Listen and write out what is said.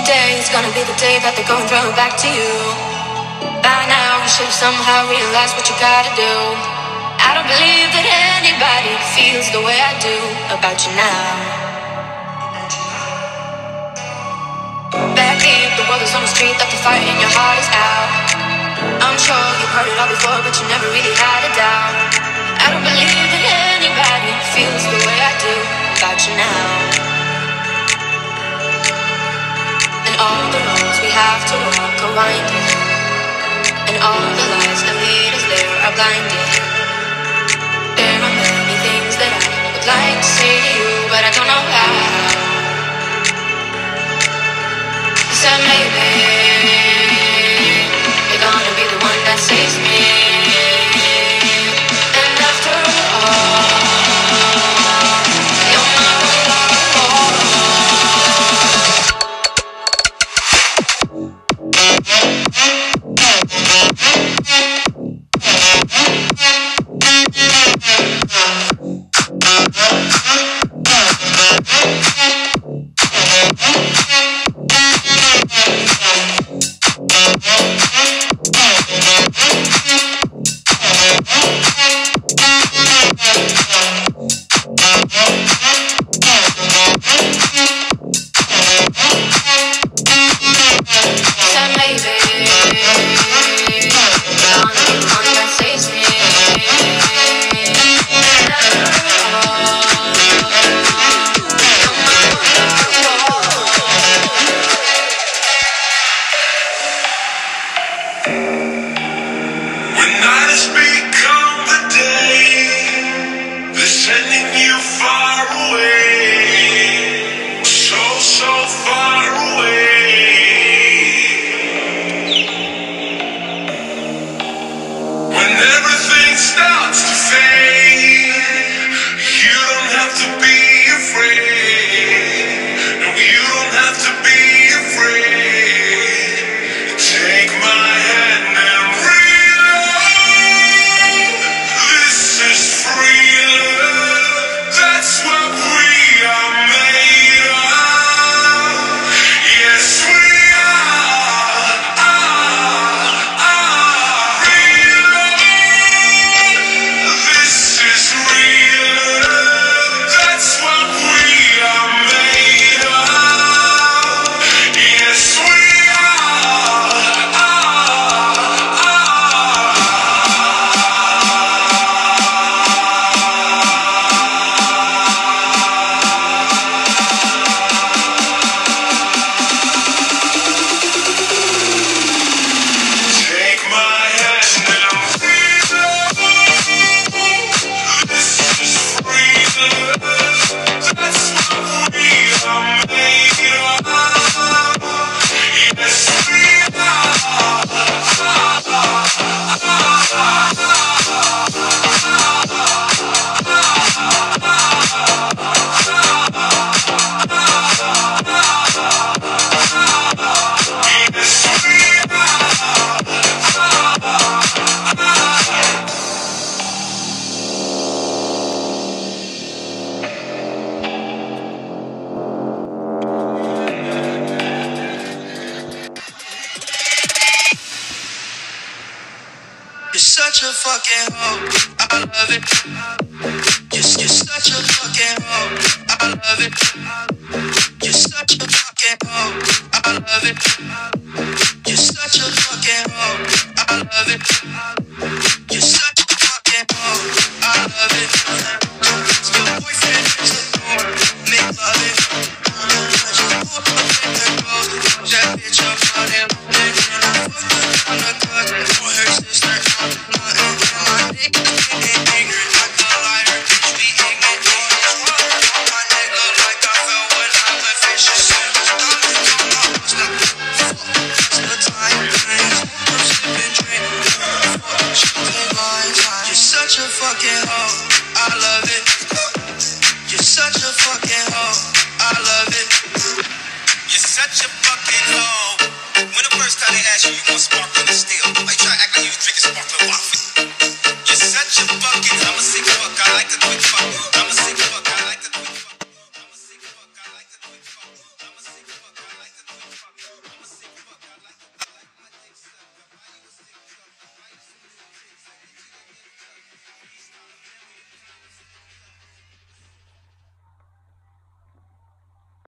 Today is gonna be the day that they're gonna throw it back to you. By now you should have somehow realized what you gotta do. I don't believe that anybody feels the way I do about you now. Back deep, the world is on the street, that the fire in your heart is out. I'm sure you've heard it all before, but you never really had a doubt. I don't believe that anybody feels the way I do about you now. And all the roads we have to walk are winding, and all the lights that lead us there are blinding. There are many things that I would like to say to you, but I don't know how. So maybe you're gonna be the one that saves me. And after all, you're my such a fucking hoe, I love it. You're such a fucking hoe, I love it.